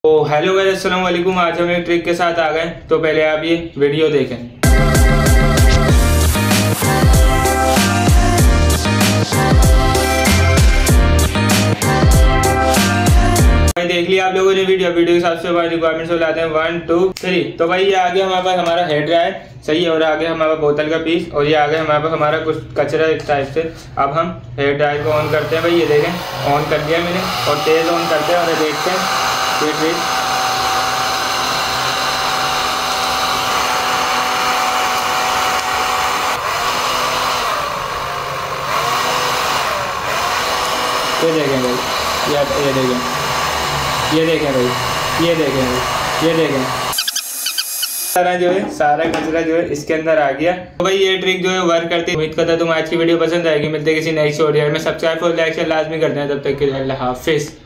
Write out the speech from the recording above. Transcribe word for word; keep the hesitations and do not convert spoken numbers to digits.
तो hello guys, अस्सलाम वालेकुम। आज हम एक ट्रिक के साथ आ गए, तो पहले आप ये वीडियो देखें। भाई देख लिया आप लोगों ने वीडियो वीडियो के हिसाब से हमारे रिक्वायरमेंट्स हो जाते हैं वन टू थ्री। तो भाई ये आगे हमारे पास हमारा हेड ड्रायर सही है, और आगे हमारे पास बोतल का पीस, और ये आगे हमारे पास हमारा कुछ कचरा इस टाइप से। अब हम हेड ड्रायर को ऑन करते हैं। भाई ये देखें ऑन कर दिया मैंने, और तेज़ ऑन करते हैं और देखते हैं वेट वेट ये देखें भाई, ये ये देखें ये देखें भाई ये देखें भाई ये देखें सारा जो है सारा कचरा जो है इसके अंदर आ गया। तो भाई ये ट्रिक जो है वर्क करती है। उम्मीद करता हूं तुम्हें आज की वीडियो पसंद आएगी। मिलते हैं किसी नेक्स्ट वीडियो में। सब्सक्राइब और लाइक शेयर लाजमी करते हैं। तब तक के लिए अल्लाह हाफिज़।